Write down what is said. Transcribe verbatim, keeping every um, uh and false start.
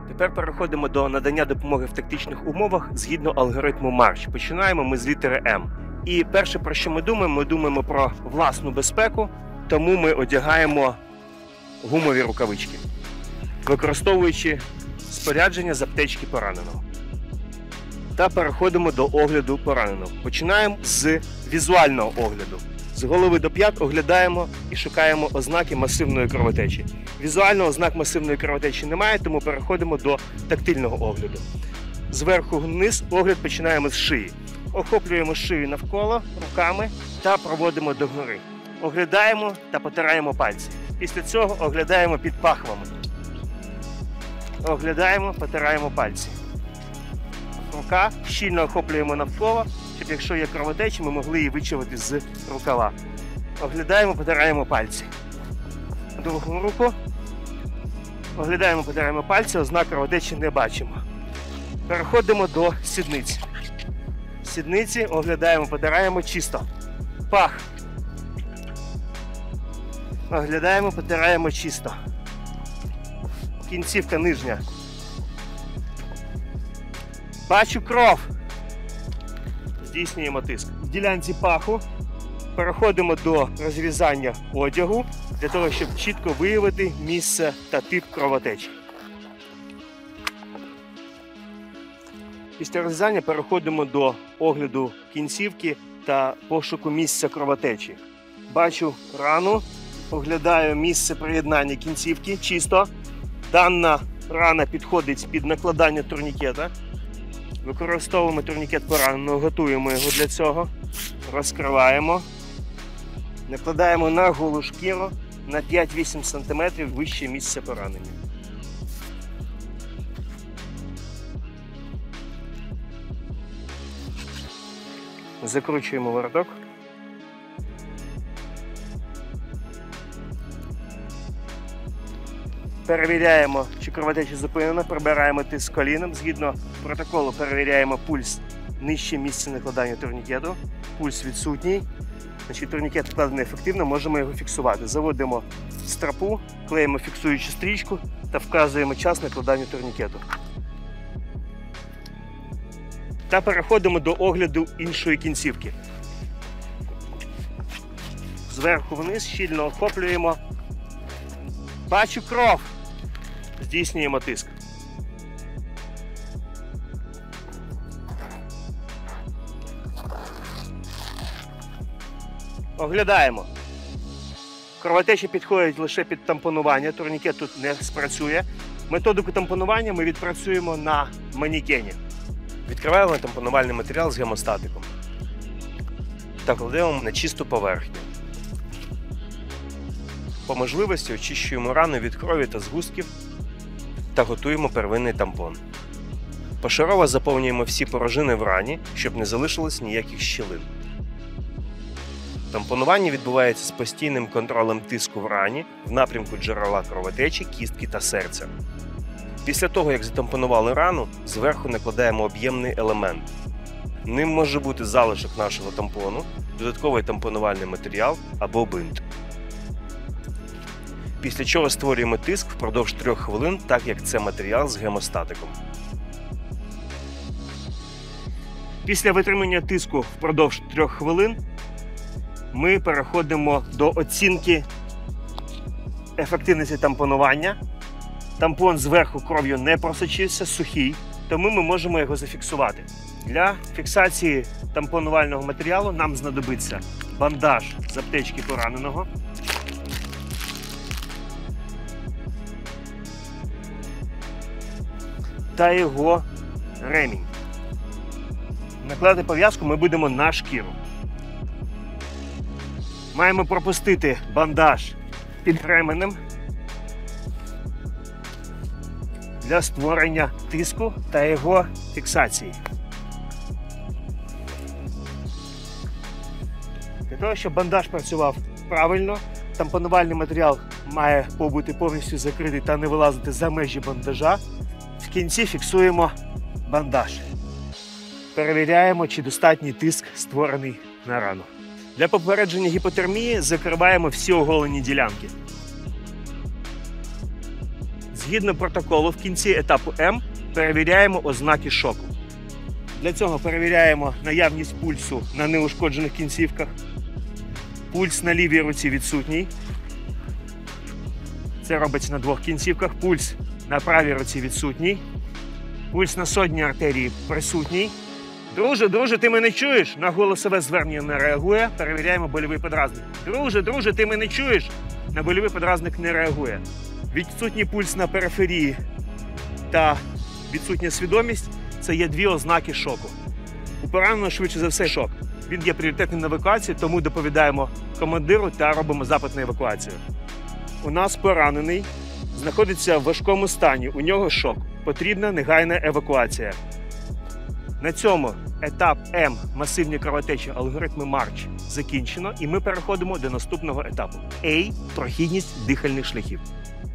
Тепер переходимо до надання допомоги в тактичних умовах згідно алгоритму марш. Починаємо ми з літери М. І перше, про що ми думаємо, ми думаємо про власну безпеку, тому ми одягаємо гумові рукавички, використовуючи спорядження з аптечки пораненого. Та переходимо до огляду пораненого. Починаємо з візуального огляду. З голови до п'ят оглядаємо і шукаємо ознаки масивної кровотечі. Візуально ознак масивної кровотечі немає, тому переходимо до тактильного огляду. Зверху вниз огляд починаємо з шиї. Охоплюємо шию навколо руками та проводимо догори. Оглядаємо та потираємо пальці. Після цього оглядаємо під пахвами. Оглядаємо, потираємо пальці. Рука щільно охоплюємо навколо, щоб якщо є кровотеча, ми могли її вичавити з рукава. Оглядаємо, потираємо пальці. Другу руку. Оглядаємо, потираємо пальці, ознак кровотечі не бачимо. Переходимо до сідниць. Сідниці оглядаємо, потираємо чисто. Пах. Оглядаємо, потираємо чисто. Кінцівка нижня. Бачу кров. Здійснюємо тиск. В ділянці паху переходимо до розрізання одягу, для того, щоб чітко виявити місце та тип кровотечі. Після розрізання переходимо до огляду кінцівки та пошуку місця кровотечі. Бачу рану, оглядаю місце приєднання кінцівки чисто. Дана рана підходить під накладання турнікета. Використовуємо турнікет пораненого, готуємо його для цього, розкриваємо, накладаємо на голу шкіру на п'ять-вісім сантиметрів вище місця поранення. Закручуємо вороток. Перевіряємо, чи кровотеча зупинена, прибираємо тиск коліном. Згідно протоколу перевіряємо пульс нижче місця накладання турнікету. Пульс відсутній. Значить, турнікет вкладений ефективно, можемо його фіксувати. Заводимо стропу, клеїмо фіксуючу стрічку та вказуємо час накладання турнікету. Та переходимо до огляду іншої кінцівки. Зверху вниз щільно охоплюємо. Бачу кров. Здійснюємо тиск. Оглядаємо. Кровотеча підходить лише під тампонування, турнікет тут не спрацює. Методику тампонування ми відпрацюємо на манікені. Відкриваємо тампонувальний матеріал з гемостатиком та кладемо на чисту поверхню. По можливості очищуємо рану від крові та згустків та готуємо первинний тампон. Пошарово заповнюємо всі порожини в рані, щоб не залишилось ніяких щілин. Тампонування відбувається з постійним контролем тиску в рані в напрямку джерела кровотечі, кістки та серця. Після того, як затампонували рану, зверху накладаємо об'ємний елемент. Ним може бути залишок нашого тампону, додатковий тампонувальний матеріал або бинт. Після чого створюємо тиск впродовж трьох хвилин, так як це матеріал з гемостатиком. Після витримання тиску впродовж трьох хвилин ми переходимо до оцінки ефективності тампонування. Тампон зверху кров'ю не просочився, сухий, тому ми можемо його зафіксувати. Для фіксації тампонувального матеріалу нам знадобиться бандаж з аптечки пораненого, та його ремінь. Накладати пов'язку ми будемо на шкіру. Маємо пропустити бандаж під ременем для створення тиску та його фіксації. Для того, щоб бандаж працював правильно, тампонувальний матеріал має бути повністю закритий та не вилазити за межі бандажа. В кінці фіксуємо бандаж. Перевіряємо, чи достатній тиск створений на рану. Для попередження гіпотермії закриваємо всі оголені ділянки. Згідно протоколу, в кінці етапу М перевіряємо ознаки шоку. Для цього перевіряємо наявність пульсу на неушкоджених кінцівках. Пульс на лівій руці відсутній. Це робиться на двох кінцівках. Пульс на правій руці відсутній. Пульс на содній артерії присутній. Друже, друже, ти мене чуєш? На голосове звернення не реагує. Перевіряємо больовий подразник. Друже, друже, ти мене чуєш? На больовий подразник не реагує. Відсутній пульс на периферії та відсутня свідомість – це є дві ознаки шоку. У пораненого швидше за все шок. Він є пріоритетним на евакуації, тому доповідаємо командиру та робимо запит на евакуацію. У нас поранений знаходиться в важкому стані, у нього шок. Потрібна негайна евакуація. На цьому етап М масивні кровотечі, алгоритми Марч закінчено, і ми переходимо до наступного етапу – А – прохідність дихальних шляхів.